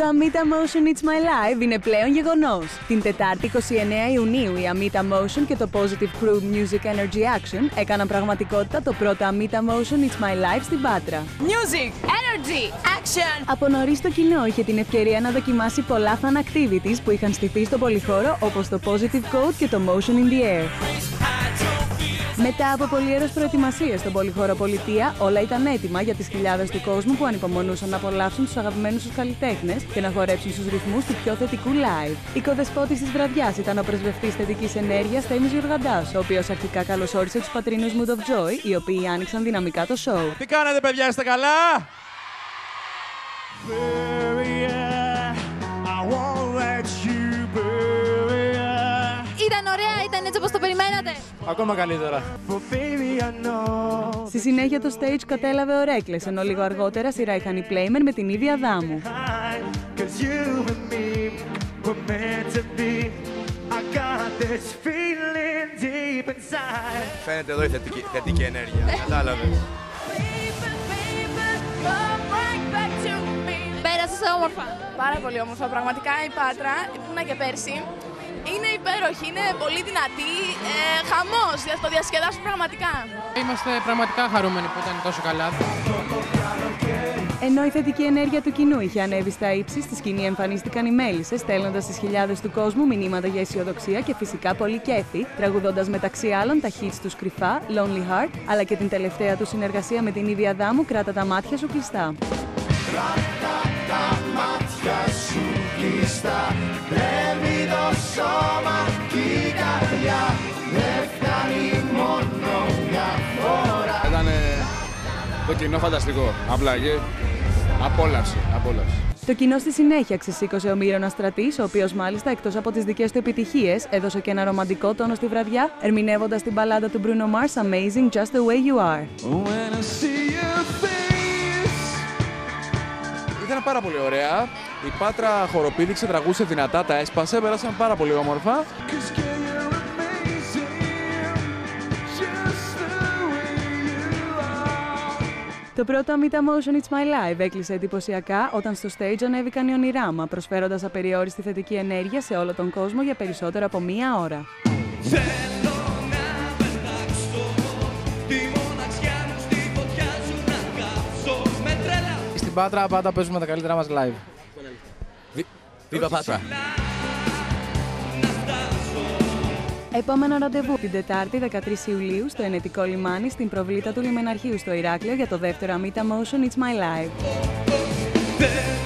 Το Amita Motion It's My Life είναι πλέον γεγονός. Την Τετάρτη 29 Ιουνίου η Amita Motion και το Positive Crew Music Energy Action έκαναν πραγματικότητα το πρώτο Amita Motion It's My Life στην Πάτρα. Music, Energy, Action! Από νωρίς το κοινό είχε την ευκαιρία να δοκιμάσει πολλά fan activities που είχαν στηθεί στο πολυχώρο, όπως το Positive Code και το Motion in the Air. Μετά από πολυέρος προετοιμασίες στον πολυχώρο Πολιτεία, όλα ήταν έτοιμα για τις χιλιάδες του κόσμου που ανυπομονούσαν να απολαύσουν τους αγαπημένους τους καλλιτέχνες και να χορέψουν στους ρυθμούς του πιο θετικού live. Η κοδεσπότης της βραδιάς ήταν ο πρεσβευτής θετικής ενέργειας Θέμης Γιουργαντάς, ο οποίος αρχικά καλωσόρισε τους πατρινούς Mood of Joy, οι οποίοι άνοιξαν δυναμικά το show. Τι κάνετε, παιδιά, είστε καλά? Ήταν ωραία, ήταν έτσι όπως το περιμένατε. Ακόμα καλύτερα. Στη συνέχεια το stage κατέλαβε ο Reckless, ενώ λίγο αργότερα σειρά είχαν οι Playmen με την Ήβη Αδάμου. Φαίνεται εδώ η θετική ενέργεια, κατάλαβες. Πέρασες όμορφα. Πάρα πολύ όμορφα. Πραγματικά η Πάτρα, ήμουνα και πέρσι, είναι υπέροχη, είναι πολύ δυνατή. Χαμός, το διασκεδάσουμε πραγματικά. Είμαστε πραγματικά χαρούμενοι που ήταν τόσο καλά. Ενώ η θετική ενέργεια του κοινού είχε ανέβει στα ύψη, στη σκηνή εμφανίστηκαν οι Μέλισσες, στέλνοντας στις χιλιάδες του κόσμου μηνύματα για αισιοδοξία και φυσικά πολύ κέφι, τραγουδώντας μεταξύ άλλων τα hits τους Κρυφά, Lonely Heart, αλλά και την τελευταία του συνεργασία με την Ήβη Αδάμου, Κράτα τα μάτια σου κλειστά. Κράτα τα μάτια σου κλειστά, βλέπει το σώμα και η καρδιά, δεν φτάνει μόνο μια φορά. Ήταν το κοινό φανταστικό, απλά και απόλαυση. Το κοινό στη συνέχεια ξεσήκωσε ο Μύρωνας Στρατής, ο οποίος μάλιστα εκτός από τις δικές του επιτυχίες έδωσε και ένα ρομαντικό τόνο στη βραδιά, ερμηνεύοντας την μπαλάντα του Bruno Mars Amazing Just the Way You Are. Ήταν πάρα πολύ ωραία. Η Πάτρα χοροπήδηξε, τραγούσε δυνατά, τα έσπασε, πέρασαν πάρα πολύ όμορφα. Το πρώτο Amita Motion It's My Life έκλεισε εντυπωσιακά όταν στο stage ανέβηκαν οι Ονειράμα, προσφέροντας απεριόριστη θετική ενέργεια σε όλο τον κόσμο για περισσότερο από μία ώρα. Στην Πάτρα πάντα παίζουμε τα καλύτερα μας live. Βίβα Πάτρα! Επόμενο ραντεβού την Τετάρτη 13 Ιουλίου στο Ενετικό Λιμάνι στην προβλήτα του Λιμεναρχείου στο Ηράκλειο για το δεύτερο Amita Motion It's My Life.